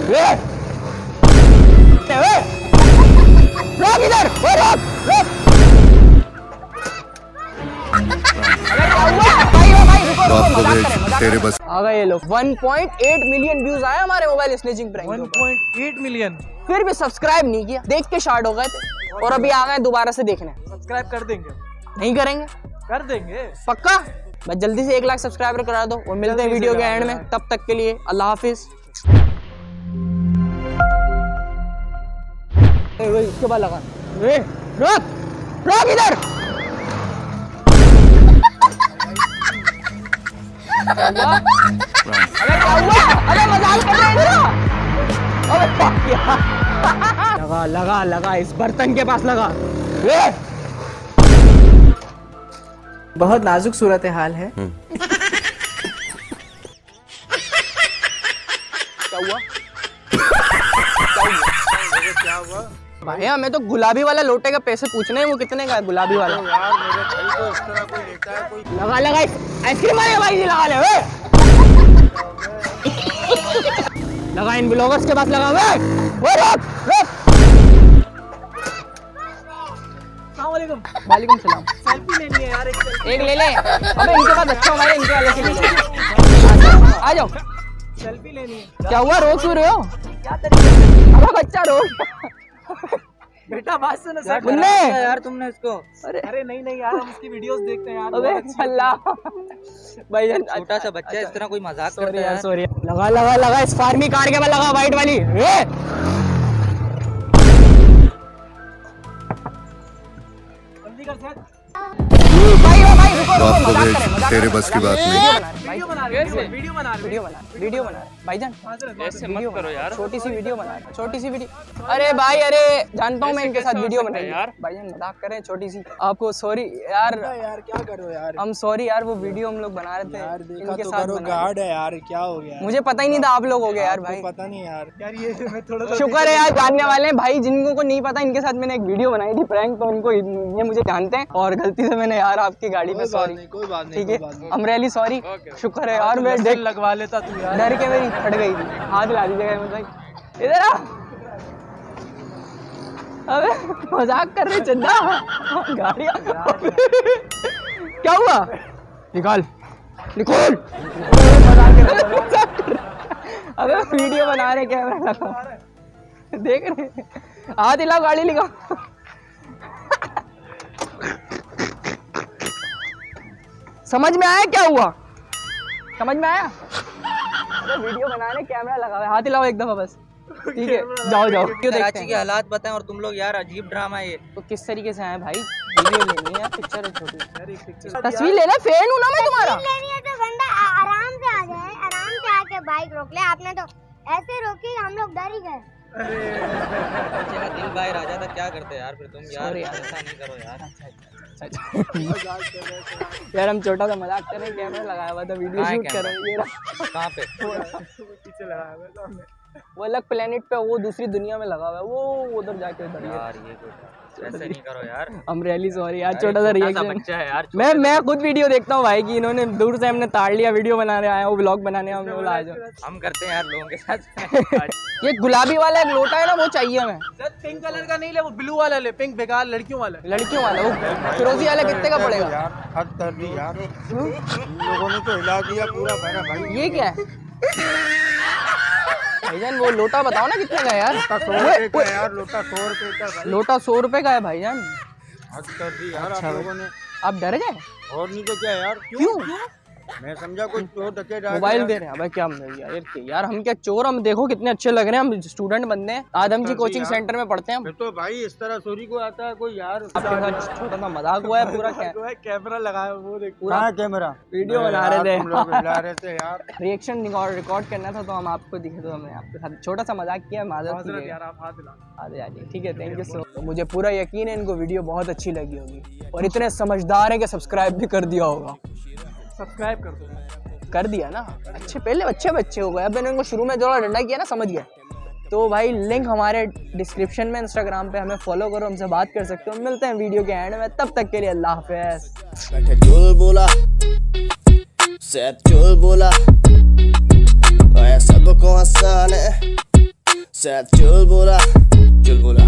रोक इधर, रोक। तेरे बस आ गए ये लोग। 1.8 मिलियन व्यूज आए हमारे मोबाइल स्नेचिंग प्रैंक। 1.8 मिलियन, फिर भी सब्सक्राइब नहीं किया, देख के शार्ट हो गए थे और अभी आ गए दोबारा से देखने। सब्सक्राइब कर देंगे, नहीं करेंगे? कर देंगे पक्का? बस जल्दी से 1 लाख सब्सक्राइबर करा दो और मिलते हैं वीडियो के एंड में। तब तक के लिए अल्लाह हाफिज। इसके बाद लगा रोक इधर। अरे क्या हुआ? अरे मजाक कर रहे हैं। अबे लगा इस बर्तन के पास लगा। बहुत नाजुक सूरत हाल है। क्या हुआ भाई? हमें तो गुलाबी वाला लोटे का पैसे पूछने हैं, वो कितने का है गुलाबी वाला? यार मेरे भाई को इस तरह कोई लेता है कोई? लगा आइसक्रीम वाले भाई जी लगा ले। लगा इन ब्लॉगर्स के पास लगा। वालेकुम सलाम। सेल्फी लेनी है यार, एक ले ले। अबे इनके पास अच्छा हमारे इनके वाले से ले लो। आ जाओ। सेल्फी लेनी है। क्या हुआ, रो क्यों रहे हो? क्या तरीका? अबे बच्चा रो। बेटा बात सुनो सर। मुन्ने यार तुमने इसको। अरे नहीं यार, हम उसकी वीडियोस देखते हैं यार। अबे अल्लाह भाई, छोटा सा बच्चा है, इस तरह कोई मजाक करता है? सॉरी। लगा इस फार्मी कार के बाद लगा, वाइट वाली। जल्दी कर सर। भाई रुको, तेरे बस की बात नहीं। वीडियो बना रहे भाईजान, ऐसे मत करो यार। छोटी सी वीडियो अरे भाई, अरे जानता हूँ मैं इनके साथ वीडियो बनाई यार। भाईजान मजाक कर रहे हैं, छोटी सी। आपको सॉरी यार। यार क्या करो यार, हम सॉरी यार, वो वीडियो हम लोग बना रहे थे यार। देखा इनके तो साथ करो, गार्ड है यार, क्या हो गया? मुझे पता ही नहीं था आप लोग हो गए यार भाई। पता नहीं यार ये मैं थोड़ा शुक्र है यार जानने वाले हैं भाई। जिनको को नहीं पता, इनके साथ मैंने एक वीडियो बनाई थी प्रैंक, तो उनको ये मुझे जानते हैं और गलती से मैंने यार आपकी गाड़ी में सॉरी। कोई बात नहीं, ठीक है, I'm really sorry। शुक्र है यार, मैं देख लगवा लेता तू यार। डर के मेरी फट गई थी, हाथ ला दीजिएगा इधर आ। अबे मजाक कर रहे चंदा, गाड़ियाँ क्या हुआ? निकाल। अबे वीडियो बना रहे, कैमरा लगा, देख रहे। हाथ हिलाओ, गाड़ी लिखा। समझ में आया क्या हुआ? समझ में आया? वीडियो बनाने कैमरा लगा हुआ है, हाथ हिलाओ एक दफा बस। ठीक है, जाओ। कराची के हालात बताएं और तुम लोग यार अजीब ड्रामा है ये। तो किस तरीके से आए भाई? वीडियो लेनी है, पिक्चर है छोटी। तस्वीर लेना, फैन हूं ना मैं तुम्हारा। लेनी है तो बंदा आराम से आ जाए, आराम से आके बाइक रोक ले। आपने तो ऐसे रोकी, हम लोग डर ही गए। दिल बाहर आ जाता, क्या करते यार फिर तुम? यार ऐसा नहीं करो यार। यार हम छोटा सा मजाक कर रहे हैं, कैमरा लगाया हुआ था, वीडियो शूट कर रहे हैं। कहाँ पे? पीछे लगाया हुआ है सामने। वो अलग प्लेनेट पे, वो दूसरी दुनिया में लगा हुआ है, वो उधर जाके उधर। यार ये ऐसे नहीं करो यार। I'm really sorry यार, छोटा सा रिएक्शन। बच्चा है यार। मैं खुद वीडियो देखता हूँ भाई, कि इन्होंने दूर से हमने ताड़ लिया, वीडियो बनाने आया वो व्लॉग बनाने, हम लोग आ जाओ। हम करते हैं यार लोगों के साथ। ये गुलाबी वाला एक लोटा है ना, वो चाहिए हमें। सर पिंक कलर का नहीं ले, वो ब्लू वाला ले। पिंक बेकार, लड़कियों वाला। लड़कियों वाला, वो फिरोजी वाला कितने का पड़ेगा यार? हद कर दी यार, लोगों ने तो हिला दिया पूरा मेरा भाई। ये क्या है भाईजान? वो लोटा बताओ ना कितने का है यार? 100 रुपए का यार लोटा, 100 रुपए का भाई। लोटा 100 रुपए का है भाईजान। हद कर दी यार अच्छा आप लोगों ने। आप डर गए? और नहीं तो क्या यार? क्यों? मैं समझा कोई चोर डकैत आ मोबाइल गया। दे रहे हैं। अबे क्या यार हम क्या चोर? हम देखो कितने अच्छे लग रहे हैं, हम स्टूडेंट बनते हैं, आदम जी कोचिंग सेंटर में पढ़ते हैं। फिर तो भाई इस तरह चोरी को आता है कोई यार? आपके साथ छोटा सा मजाक हुआ है पूरा। कैमरा लगाया वो देख, पूरा कैमरा वीडियो बना रहे थे यार। रिएक्शन रिकॉर्ड करना था तो हम आपको दिखे, तो हमने आपके साथ छोटा सा मजाक किया, माजरत यार। आप हाथ हिला। ठीक है, थैंक यू सो। तो मुझे पूरा यकीन है इनको वीडियो बहुत अच्छी लगी होगी और इतने समझदार है कि सब्सक्राइब भी कर दिया होगा। सब्सक्राइब कर दो। कर दिया ना? अच्छे पहले बच्चे हो गए। अब मैंने उनको शुरू में थोड़ा डंडा किया ना, समझ गया। तो भाई लिंक हमारे डिस्क्रिप्शन में, इंस्टाग्राम पे हमें फॉलो करो, हमसे बात कर सकते हो। मिलते हैं वीडियो के एंड में, तब तक के लिए अल्लाह हाफिज़। चुल बोला, चुल बोला, सबको आसान है। चुल बोला